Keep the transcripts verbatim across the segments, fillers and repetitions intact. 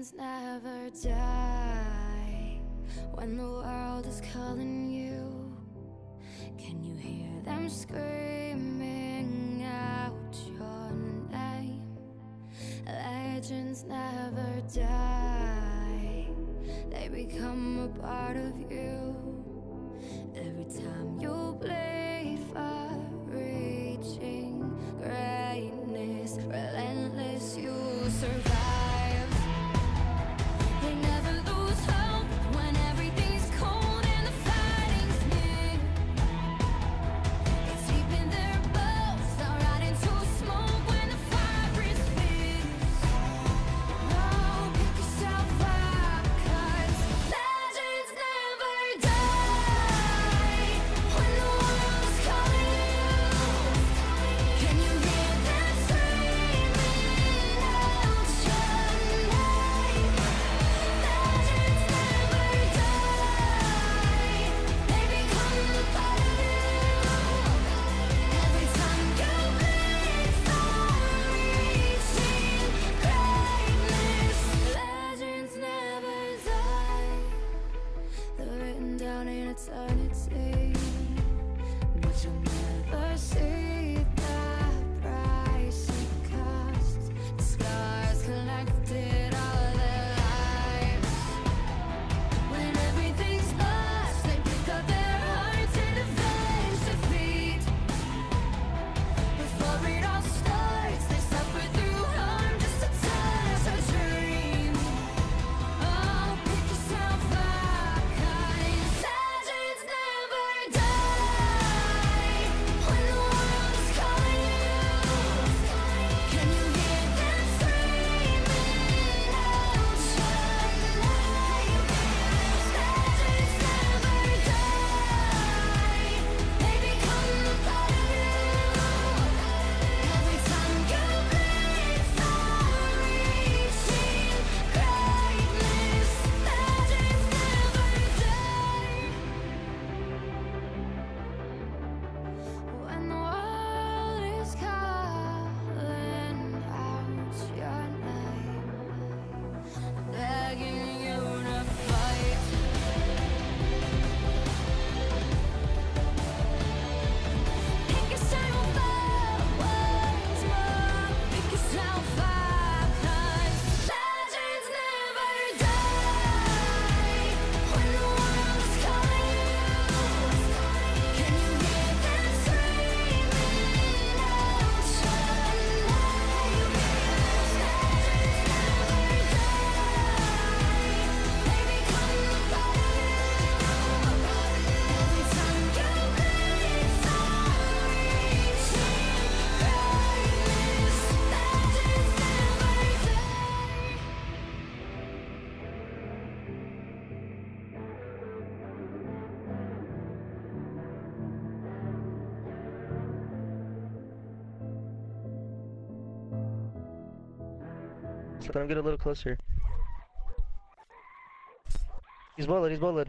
Legends never die when the world is calling you. Can you hear them screaming out your name? Legends never die, they become a part of you. Every time you bleed for reaching greatness, relentless, you survive. They never lose hope when everything's cold and the fighting's near. It's deep in their bones, they'll rot into smoke when the fire is fierce. Oh, pick yourself up, 'cause legends never die when the world's calling you. Can you hear them screaming out your name? Legends never die, they become a part of you. Every time you bleed for reaching greatness, legends never die. They're written down in eternity, but you'll never see the price it costs. The scars collected all their lives. When everything's lost, they pick up their hearts and avenge defeat. Before it all starts, they suffer through harm just to touch a dream. Oh, pick yourself up, 'cause legends never die when the world's calling you. Can you hear them screaming out your name? Legends never die, they become a part of you. Every time you bleed for reaching greatness, legends never die. When the world is calling out your name, begging you to fight. Pick yourself up once more. Pick yourself up, 'cause legends never die when the world's calling you. Can you hear them screaming out your name? Legends never die, they become a part of you. Every time you bleed for reaching greatness, legends never die. So let him get a little closer. He's bullet, he's bullet.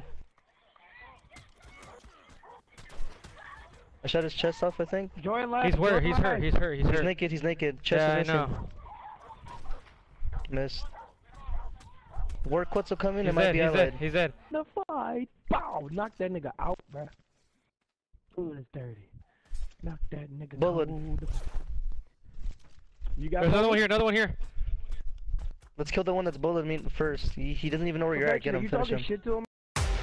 I shot his chest off, I think. Join left. He's where? join He's hurt. left. He's hurt. He's He's hurt. naked, he's naked. Chest Yeah, I is missing. know. Missed. Work quits will come in, it He's might dead. be He's allied. dead. He's dead. The fight. Bow. Knock that nigga out, bruh. Ooh, that's dirty. Knock that nigga Bullet. cold. You got There's another bullet? one here. Another one here. Let's kill the one that's bullet me first. He, he doesn't even know where you're Okay, at. Get so him, you finish talking him. shit to him?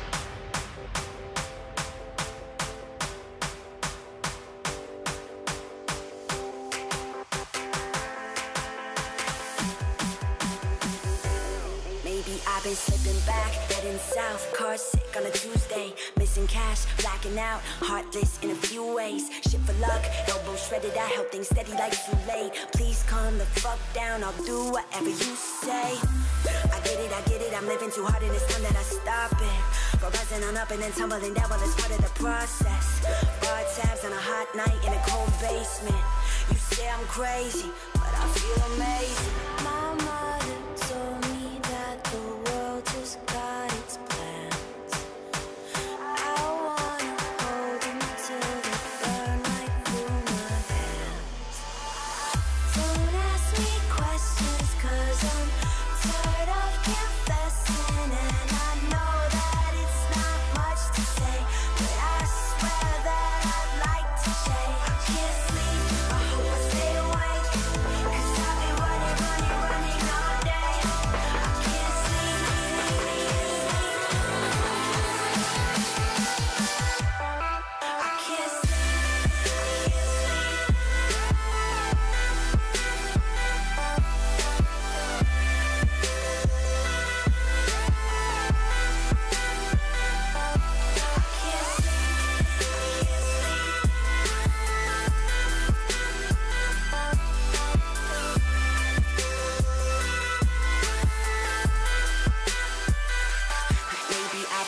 Maybe I've been slipping back, heading south, car sick on a Tuesday, missing cash, blacking out, heartless in a few ways, shit for luck, elbow shredded, I held things steady like too late, please calm the fuck down, I'll do whatever you say, I get it, I get it, I'm living too hard and it's time that I stop it, go rising on up and then tumbling down, well it's part of the process, bar tabs on a hot night in a cold basement, you say I'm crazy, but I feel amazing, my mother told me that the world just got its plans. I wanna hold them till they burn right through my hands. Don't ask me questions, 'cause I'm tired of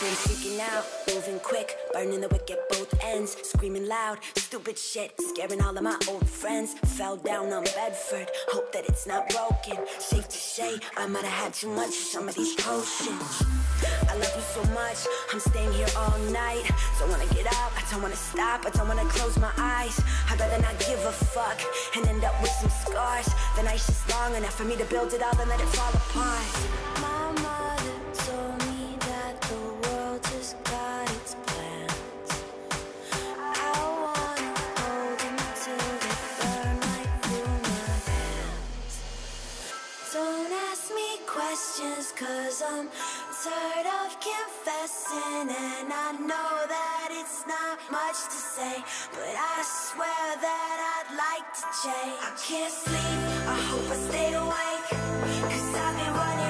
been freaking out, moving quick, burning the wick at both ends, screaming loud, stupid shit, scaring all of my old friends. Fell down on Bedford, hope that it's not broken. Safe to say, I might have had too much of some of these potions. I love you so much, I'm staying here all night. Don't wanna get up, I don't wanna stop, I don't wanna close my eyes. I'd rather not give a fuck and end up with some scars. The night's just long enough for me to build it all and let it fall apart. My mother told me that the world just got its plans. I wanna hold them till they burn right through my hands. Don't ask me questions, cause I'm tired of confessing. And I know that it's not much to say, but I swear that I'd like to change. I can't sleep, I hope I stay awake, cause I've been running